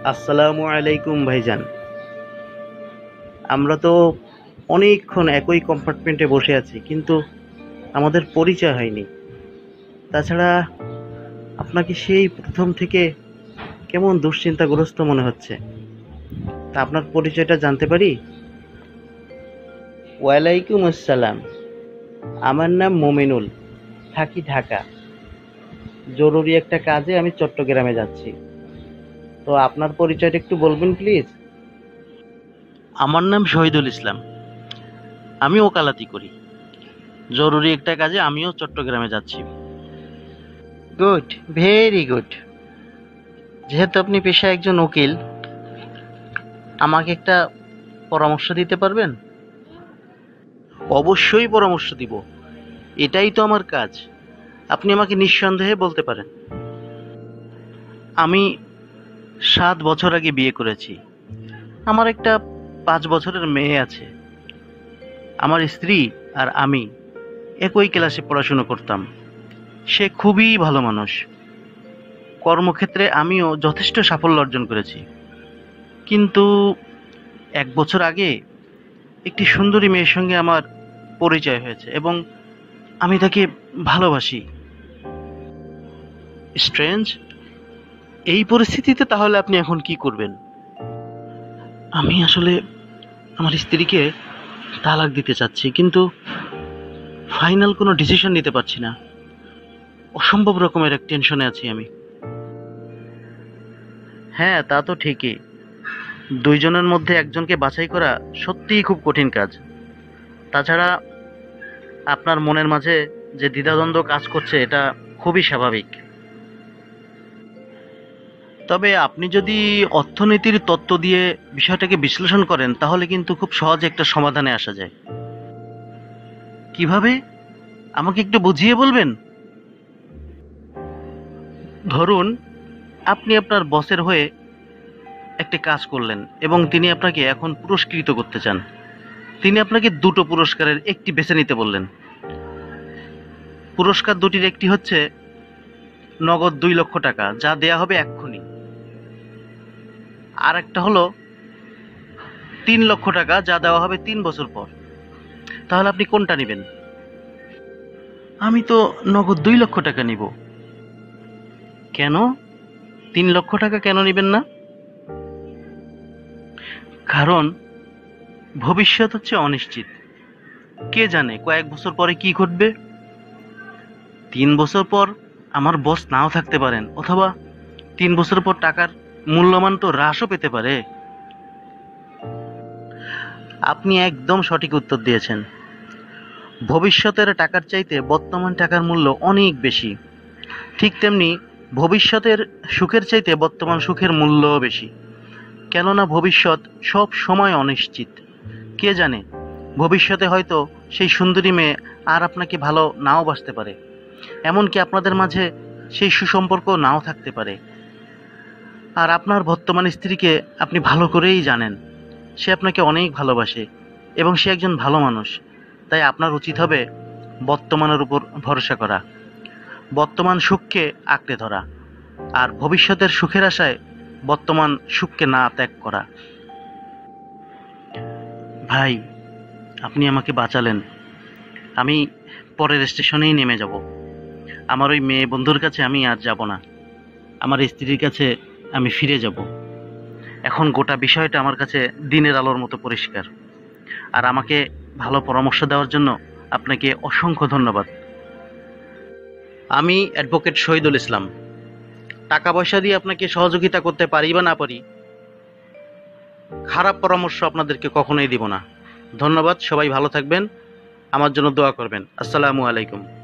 আসসালামু আলাইকুম ভাইজান। আমরা তো অনেকক্ষণ একই কম্পার্টমেন্টে বসে আছি, কিন্তু আমাদের পরিচয় হয়নি। তাছাড়া আপনাকে সেই প্রথম থেকে কেমন দুশ্চিন্তাগ্রস্ত মনে হচ্ছে। তা আপনার পরিচয়টা জানতে পারি? ওয়ালাইকুম আসসালাম। আমার নাম মোমিনুল, থাকি ঢাকা। জরুরি একটা কাজে আমি চট্টগ্রামে যাচ্ছি। তো আপনার পরিচয়টা একটু বলবেন প্লিজ। আমার নাম শহীদুল ইসলাম, আমি ওকালতি করি। জরুরি একটা কাজে আমিও চট্টগ্রামে যাচ্ছি। Good, very good. যেহেতু আপনি পেশায় একজন উকিল, আমাকে একটা পরামর্শ দিতে পারবেন? অবশ্যই পরামর্শ দিব, এটাই তো আমার কাজ। আপনি আমাকে নিঃসন্দেহে বলতে পারেন। আমি 7 বছর আগে বিয়ে করেছি। আমার একটা 5 বছরের মেয়ে আছে। আমার স্ত্রী আর আমি একই ক্লাসে পড়াশুনো করতাম। সে খুবই ভালো মানুষ। কর্মক্ষেত্রে আমিও যথেষ্ট সাফল্য অর্জন করেছি। কিন্তু 1 বছর আগে একটি সুন্দরী মেয়ের সঙ্গে আমার পরিচয় হয়েছে এবং আমি তাকে ভালোবাসি। স্ট্রেঞ্জ। এই পরিস্থিতিতে তাহলে আপনি এখন কি করবেন? আমি আসলে আমার স্ত্রীকে তালাক দিতে চাচ্ছি, কিন্তু ফাইনাল কোনো ডিসিশন নিতে পারছি না। অসম্ভব রকমের এক টেনশনে আছি আমি। হ্যাঁ, তা তো ঠিকই। দুইজনের মধ্যে একজনকে বাছাই করা সত্যিই খুব কঠিন কাজ। তাছাড়া আপনার মনের মাঝে যে দ্বিধাদ্বন্দ্ব কাজ করছে, এটা খুবই স্বাভাবিক। তবে আপনি যদি অর্থনীতির তত্ত্ব দিয়ে বিষয়টাকে বিশ্লেষণ করেন, তাহলে কিন্তু খুব সহজে একটা সমাধানে আসা যায়। কিভাবে? আমাকে একটু বুঝিয়ে বলবেন? ধরুন, আপনি আপনার বসের হয়ে একটা কাজ করলেন এবং তিনি আপনাকে এখন পুরস্কৃত করতে চান। তিনি আপনাকে দুটো পুরস্কারের একটি বেছে নিতে বললেন। পুরস্কার দুটির একটি হচ্ছে নগদ 2 লক্ষ টাকা, যা দেয়া হবে এক্ষুনি। আর একটা হলো 3 লক্ষ টাকা, যা দেওয়া হবে 3 বছর পর। তাহলে আপনি কোনটা নেবেন? আমি তো নগদ 2 লক্ষ টাকা নিব। কেন? 3 লক্ষ টাকা কেন নেবেন না? কারণ ভবিষ্যৎ হচ্ছে অনিশ্চিত। কে জানে কয়েক বছর পরে কি ঘটবে। 3 বছর পর আমার বস নাও থাকতে পারেন, অথবা 3 বছর পর টাকার মূল্যমান তো হ্রাসও পেতে পারে। আপনি একদম সঠিক উত্তর দিয়েছেন। ভবিষ্যতের টাকার চাইতে বর্তমান টাকার মূল্য অনেক বেশি। ঠিক তেমনি ভবিষ্যতের সুখের চাইতে বর্তমান সুখের মূল্যও বেশি। কেননা ভবিষ্যৎ সব সময় অনিশ্চিত। কে জানে, ভবিষ্যতে হয়তো সেই সুন্দরী মেয়ে আর আপনাকে ভালো নাও বাসতে পারে। এমনকি আপনাদের মাঝে সেই সুসম্পর্ক নাও থাকতে পারে। আর আপনার বর্তমান স্ত্রীকে আপনি ভালো করেই জানেন। সে আপনাকে অনেক ভালোবাসে এবং সে একজন ভালো মানুষ। তাই আপনার উচিত হবে বর্তমানের উপর ভরসা করা, বর্তমান সুখকে আঁকড়ে ধরা, আর ভবিষ্যতের সুখের আশায় বর্তমান সুখকে না ত্যাগ করা। ভাই, আপনি আমাকে বাঁচালেন। আমি পরের স্টেশনেই নেমে যাব। আমার ওই মেয়ে বন্ধুর কাছে আমি আর যাব না। আমার স্ত্রীর কাছে আমি ফিরে যাব। এখন গোটা বিষয়টা আমার কাছে দিনের আলোর মতো পরিষ্কার। আর আমাকে ভালো পরামর্শ দেওয়ার জন্য আপনাকে অসংখ্য ধন্যবাদ। আমি অ্যাডভোকেট শহীদুল ইসলাম। টাকা পয়সা দিয়ে আপনাকে সহযোগিতা করতে পারি বা না পারি, খারাপ পরামর্শ আপনাদেরকে কখনোই দিব না। ধন্যবাদ। সবাই ভালো থাকবেন, আমার জন্য দোয়া করবেন। আসসালামু আলাইকুম।